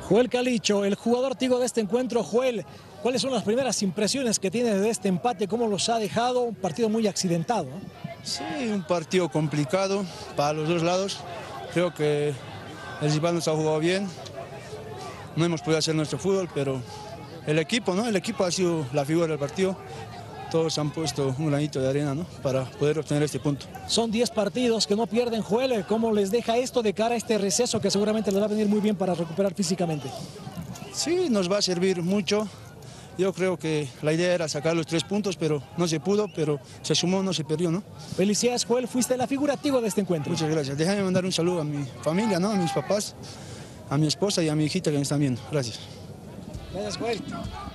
Joel Calicho, el jugador tigo de este encuentro. Joel, ¿cuáles son las primeras impresiones que tienes de este empate? ¿Cómo los ha dejado? Un partido muy accidentado, ¿no? Sí, un partido complicado para los dos lados. Creo que el rival nos ha jugado bien. No hemos podido hacer nuestro fútbol, pero el equipo, ¿no? El equipo ha sido la figura del partido. Todos han puesto un granito de arena, ¿no? Para poder obtener este punto. Son 10 partidos que no pierden, Joel. ¿Cómo les deja esto de cara a este receso que seguramente les va a venir muy bien para recuperar físicamente? Sí, nos va a servir mucho. Yo creo que la idea era sacar los 3 puntos, pero no se pudo, pero se sumó, no se perdió, ¿no? Felicidades, Joel, fuiste la figura tigo de este encuentro. Muchas gracias. Déjame mandar un saludo a mi familia, ¿no? A mis papás, a mi esposa y a mi hijita que me están viendo. Gracias. Gracias, Joel.